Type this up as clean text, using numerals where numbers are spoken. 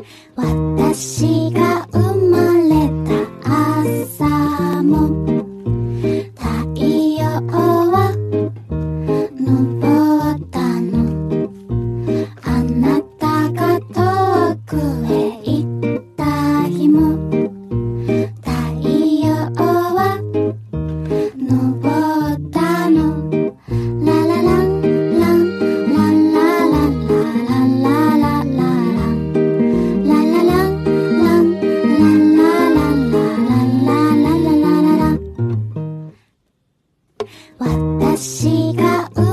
私が生まれた朝も太陽は昇ったの。あなたが遠くへ行った日も太陽は昇ったの。ララランランランラララララララランララランランランララララララララララ。私が